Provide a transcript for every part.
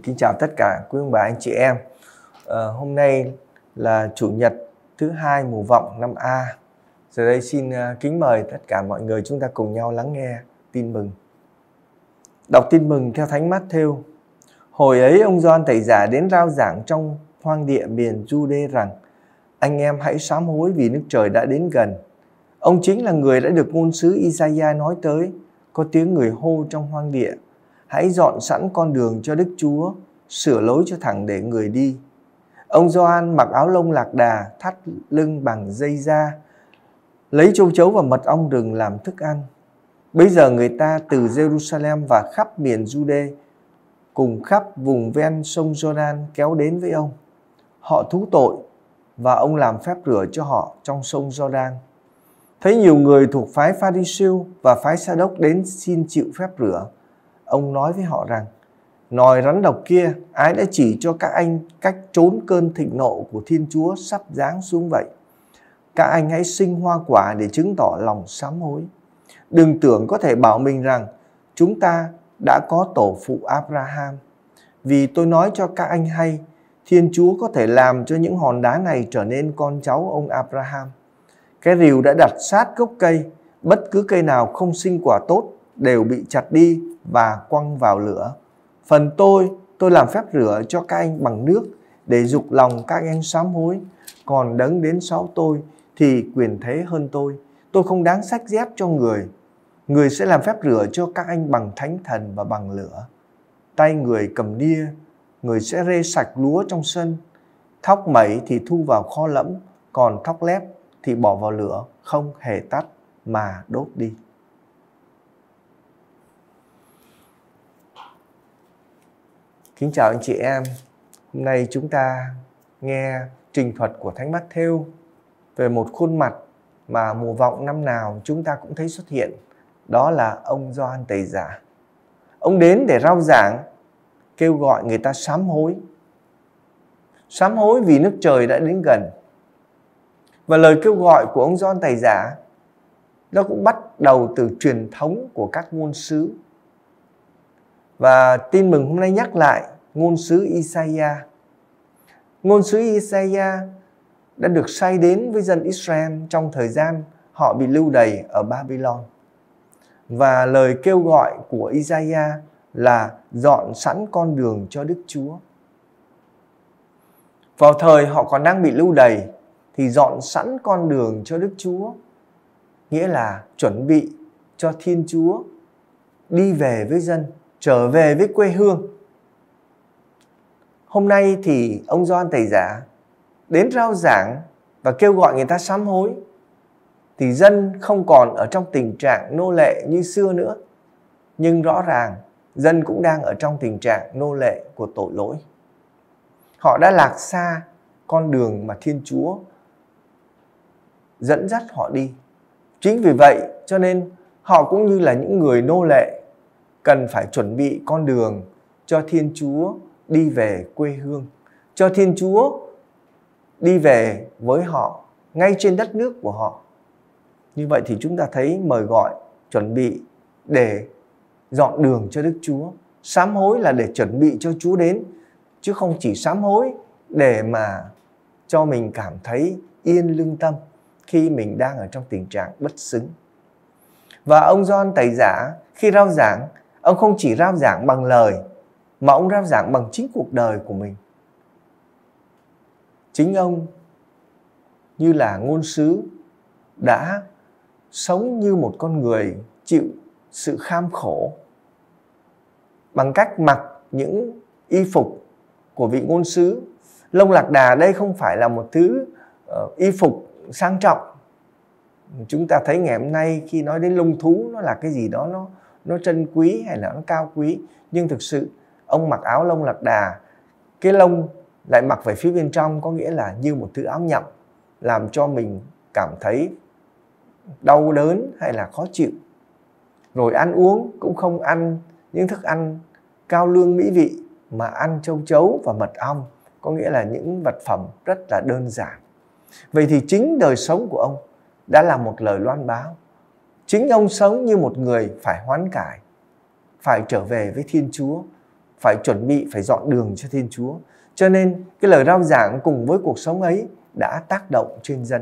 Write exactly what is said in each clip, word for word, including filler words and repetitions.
Kính chào tất cả quý ông bà anh chị em. à, Hôm nay là Chủ nhật thứ hai mùa Vọng năm A. Giờ đây xin kính mời tất cả mọi người chúng ta cùng nhau lắng nghe tin mừng. Đọc tin mừng theo Thánh Mát-thêu. Hồi ấy ông Gioan Tẩy Giả đến rao giảng trong hoang địa miền Giu-đê rằng: anh em hãy sám hối vì nước trời đã đến gần. Ông chính là người đã được ngôn sứ Isaiah nói tới. Có tiếng người hô trong hoang địa: hãy dọn sẵn con đường cho Đức Chúa, sửa lối cho thẳng để người đi. Ông Gioan mặc áo lông lạc đà, thắt lưng bằng dây da, lấy châu chấu và mật ong rừng làm thức ăn. Bây giờ người ta từ Jerusalem và khắp miền Giu-đê cùng khắp vùng ven sông Giođan kéo đến với ông. Họ thú tội và ông làm phép rửa cho họ trong sông Giođan. Thấy nhiều người thuộc phái Pha-ri-siêu và phái Sa-đốc đến xin chịu phép rửa, ông nói với họ rằng: nòi rắn độc kia, ai đã chỉ cho các anh cách trốn cơn thịnh nộ của Thiên Chúa sắp giáng xuống vậy? Các anh hãy sinh hoa quả để chứng tỏ lòng sám hối. Đừng tưởng có thể bảo mình rằng chúng ta đã có tổ phụ Abraham. Vì tôi nói cho các anh hay, Thiên Chúa có thể làm cho những hòn đá này trở nên con cháu ông Abraham. Cái rìu đã đặt sát gốc cây, bất cứ cây nào không sinh quả tốt đều bị chặt đi và quăng vào lửa. Phần tôi, tôi làm phép rửa cho các anh bằng nước để dục lòng các anh sám hối. Còn đấng đến sau tôi thì quyền thế hơn tôi. Tôi không đáng xách dép cho người. Người sẽ làm phép rửa cho các anh bằng thánh thần và bằng lửa. Tay người cầm nia, người sẽ rê sạch lúa trong sân. Thóc mẩy thì thu vào kho lẫm, còn thóc lép thì bỏ vào lửa, không hề tắt mà đốt đi. Kính chào anh chị em. Hôm nay chúng ta nghe trình thuật của Thánh Mát-thêu về một khuôn mặt mà mùa Vọng năm nào chúng ta cũng thấy xuất hiện. Đó là ông Gioan Tẩy Giả. Ông đến để rao giảng, kêu gọi người ta sám hối. Sám hối vì nước trời đã đến gần. Và lời kêu gọi của ông Gioan Tẩy Giả nó cũng bắt đầu từ truyền thống của các ngôn sứ. Và tin mừng hôm nay nhắc lại ngôn sứ Isaiah. Ngôn sứ Isaiah đã được sai đến với dân Israel trong thời gian họ bị lưu đày ở Babylon. Và lời kêu gọi của Isaiah là dọn sẵn con đường cho Đức Chúa. Vào thời họ còn đang bị lưu đày thì dọn sẵn con đường cho Đức Chúa, nghĩa là chuẩn bị cho Thiên Chúa đi về với dân, trở về với quê hương. Hôm nay thì ông Gioan Tẩy Giả đến rao giảng và kêu gọi người ta sám hối, thì dân không còn ở trong tình trạng nô lệ như xưa nữa. Nhưng rõ ràng dân cũng đang ở trong tình trạng nô lệ của tội lỗi. Họ đã lạc xa con đường mà Thiên Chúa dẫn dắt họ đi. Chính vì vậy cho nên họ cũng như là những người nô lệ cần phải chuẩn bị con đường cho Thiên Chúa đi về quê hương, cho Thiên Chúa đi về với họ ngay trên đất nước của họ. Như vậy thì chúng ta thấy mời gọi chuẩn bị để dọn đường cho Đức Chúa. Sám hối là để chuẩn bị cho Chúa đến, chứ không chỉ sám hối để mà cho mình cảm thấy yên lương tâm khi mình đang ở trong tình trạng bất xứng. Và ông Gioan Tẩy Giả khi rao giảng, ông không chỉ rao giảng bằng lời mà ông rao giảng bằng chính cuộc đời của mình. Chính ông như là ngôn sứ đã sống như một con người chịu sự kham khổ bằng cách mặc những y phục của vị ngôn sứ. Lông lạc đà đây không phải là một thứ uh, y phục sang trọng. Chúng ta thấy ngày hôm nay khi nói đến lông thú nó là cái gì đó nó, nó trân quý hay là nó cao quý. Nhưng thực sự ông mặc áo lông lạc đà, cái lông lại mặc về phía bên trong, có nghĩa là như một thứ áo nhậm, làm cho mình cảm thấy đau đớn hay là khó chịu. Rồi ăn uống cũng không ăn những thức ăn cao lương mỹ vị, mà ăn châu chấu và mật ong, có nghĩa là những vật phẩm rất là đơn giản. Vậy thì chính đời sống của ông đã là một lời loan báo. Chính ông sống như một người phải hoán cải, phải trở về với Thiên Chúa, phải chuẩn bị, phải dọn đường cho Thiên Chúa. Cho nên cái lời rao giảng cùng với cuộc sống ấy đã tác động trên dân.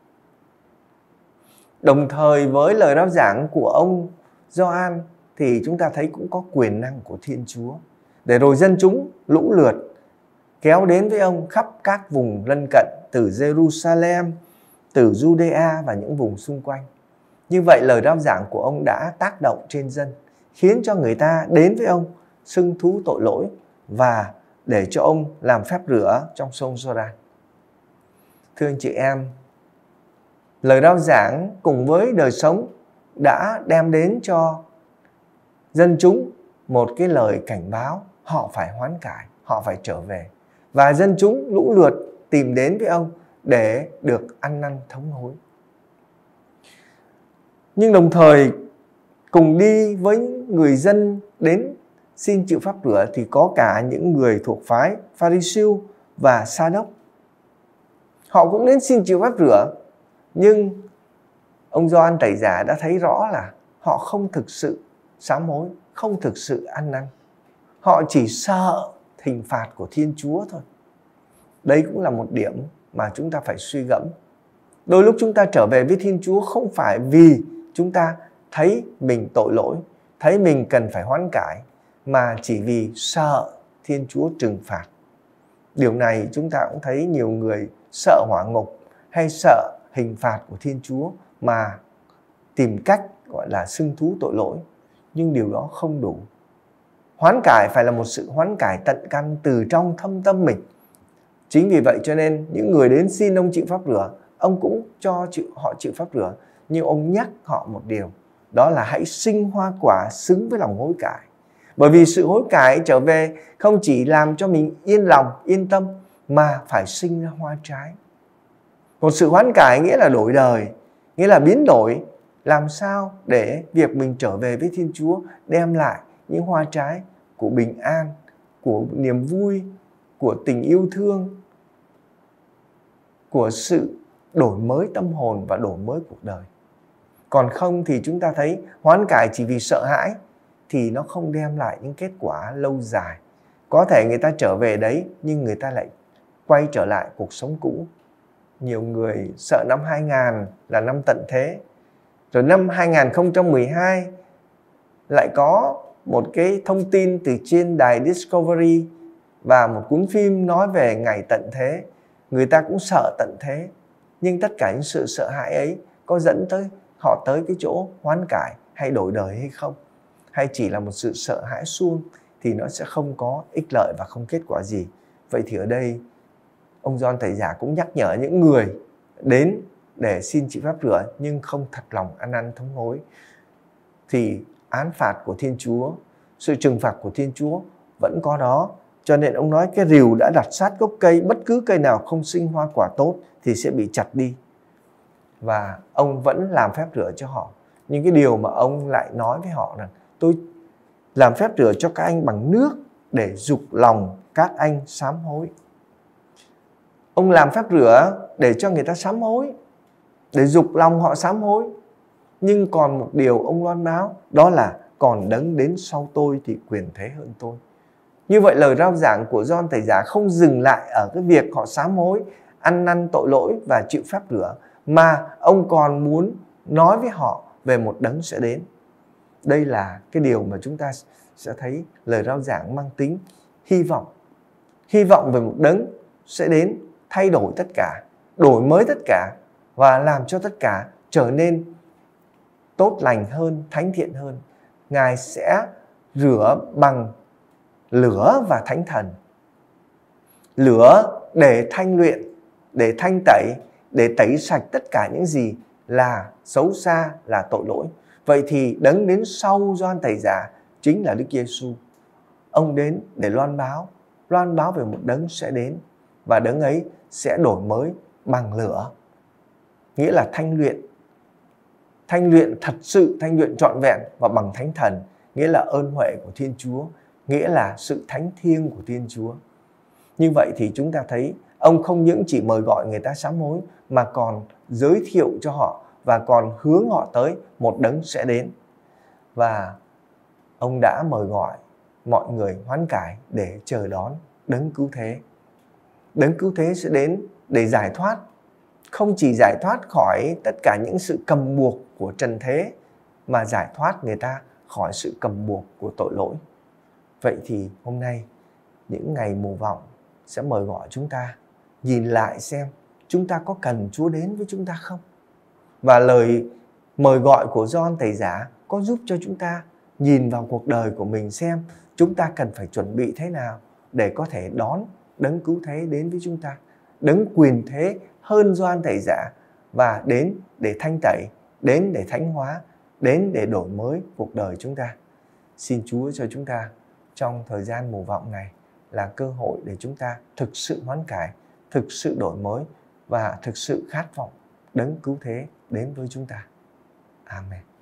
Đồng thời với lời rao giảng của ông Gioan thì chúng ta thấy cũng có quyền năng của Thiên Chúa. Để rồi dân chúng lũ lượt kéo đến với ông khắp các vùng lân cận, từ Jerusalem, từ Judea và những vùng xung quanh. Như vậy lời rao giảng của ông đã tác động trên dân, khiến cho người ta đến với ông xưng thú tội lỗi và để cho ông làm phép rửa trong sông Giođan. Thưa anh chị em, lời rao giảng cùng với đời sống đã đem đến cho dân chúng một cái lời cảnh báo, họ phải hoán cải, họ phải trở về. Và dân chúng lũ lượt tìm đến với ông để được ăn năn thống hối. Nhưng đồng thời cùng đi với người dân đến xin chịu pháp rửa thì có cả những người thuộc phái Pha-ri-siêu và Sa-đốc. Họ cũng đến xin chịu pháp rửa, nhưng ông Gioan Tẩy Giả đã thấy rõ là họ không thực sự sám hối, không thực sự ăn năn. Họ chỉ sợ hình phạt của Thiên Chúa thôi. Đây cũng là một điểm mà chúng ta phải suy gẫm. Đôi lúc chúng ta trở về với Thiên Chúa không phải vì chúng ta thấy mình tội lỗi, thấy mình cần phải hoán cải, mà chỉ vì sợ Thiên Chúa trừng phạt. Điều này chúng ta cũng thấy nhiều người sợ hỏa ngục hay sợ hình phạt của Thiên Chúa mà tìm cách gọi là xưng thú tội lỗi. Nhưng điều đó không đủ. Hoán cải phải là một sự hoán cải tận căn từ trong thâm tâm mình. Chính vì vậy cho nên những người đến xin ông chịu pháp rửa, ông cũng cho chịu, họ chịu pháp rửa. Nhưng ông nhắc họ một điều, đó là hãy sinh hoa quả xứng với lòng hối cải. Bởi vì sự hối cải trở về không chỉ làm cho mình yên lòng, yên tâm, mà phải sinh ra hoa trái. Một sự hoán cải nghĩa là đổi đời, nghĩa là biến đổi. Làm sao để việc mình trở về với Thiên Chúa đem lại những hoa trái của bình an, của niềm vui, của tình yêu thương, của sự đổi mới tâm hồn và đổi mới cuộc đời. Còn không thì chúng ta thấy hoán cải chỉ vì sợ hãi thì nó không đem lại những kết quả lâu dài. Có thể người ta trở về đấy nhưng người ta lại quay trở lại cuộc sống cũ. Nhiều người sợ năm hai nghìn là năm tận thế. Rồi năm hai không một hai lại có một cái thông tin từ trên đài Discovery và một cuốn phim nói về ngày tận thế. Người ta cũng sợ tận thế. Nhưng tất cả những sự sợ hãi ấy có dẫn tới họ tới cái chỗ hoán cải hay đổi đời hay không? Hay chỉ là một sự sợ hãi suông thì nó sẽ không có ích lợi và không kết quả gì. Vậy thì ở đây ông Gioan Tẩy Giả cũng nhắc nhở những người đến để xin chịu pháp rửa nhưng không thật lòng ăn năn thống hối thì án phạt của Thiên Chúa, sự trừng phạt của Thiên Chúa vẫn có đó. Cho nên ông nói cái rìu đã đặt sát gốc cây, bất cứ cây nào không sinh hoa quả tốt thì sẽ bị chặt đi. Và ông vẫn làm phép rửa cho họ. Nhưng cái điều mà ông lại nói với họ rằng tôi làm phép rửa cho các anh bằng nước để dục lòng các anh sám hối. Ông làm phép rửa để cho người ta sám hối, để dục lòng họ sám hối. Nhưng còn một điều ông loan báo, đó là còn đấng đến sau tôi thì quyền thế hơn tôi. Như vậy lời rao giảng của Gioan Tẩy Giả không dừng lại ở cái việc họ sám hối, ăn năn tội lỗi và chịu phép rửa, mà ông còn muốn nói với họ về một đấng sẽ đến. Đây là cái điều mà chúng ta sẽ thấy lời rao giảng mang tính hy vọng. Hy vọng về một đấng sẽ đến thay đổi tất cả, đổi mới tất cả và làm cho tất cả trở nên tốt lành hơn, thánh thiện hơn. Ngài sẽ rửa bằng lửa và thánh thần. Lửa để thanh luyện, để thanh tẩy, để tẩy sạch tất cả những gì là xấu xa, là tội lỗi. Vậy thì đấng đến sau Gioan Tẩy Giả chính là Đức Giêsu. Ông đến để loan báo, loan báo về một đấng sẽ đến, và đấng ấy sẽ đổi mới bằng lửa, nghĩa là thanh luyện. Thanh luyện thật sự, thanh luyện trọn vẹn, và bằng thánh thần, nghĩa là ơn huệ của Thiên Chúa, nghĩa là sự thánh thiêng của Thiên Chúa. Như vậy thì chúng ta thấy ông không những chỉ mời gọi người ta sám hối, mà còn giới thiệu cho họ và còn hướng họ tới một đấng sẽ đến. Và ông đã mời gọi mọi người hoán cải để chờ đón đấng cứu thế. Đấng cứu thế sẽ đến để giải thoát, không chỉ giải thoát khỏi tất cả những sự cầm buộc của trần thế, mà giải thoát người ta khỏi sự cầm buộc của tội lỗi. Vậy thì hôm nay, những ngày mùa vọng sẽ mời gọi chúng ta nhìn lại xem chúng ta có cần Chúa đến với chúng ta không? Và lời mời gọi của Gioan Tẩy Giả có giúp cho chúng ta nhìn vào cuộc đời của mình xem chúng ta cần phải chuẩn bị thế nào để có thể đón đấng cứu thế đến với chúng ta. Đấng quyền thế hơn Gioan Tẩy Giả và đến để thanh tẩy, đến để thánh hóa, đến để đổi mới cuộc đời chúng ta. Xin Chúa cho chúng ta trong thời gian mùa vọng này là cơ hội để chúng ta thực sự hoán cải, thực sự đổi mới và thực sự khát vọng đấng cứu thế đến với chúng ta. Amen.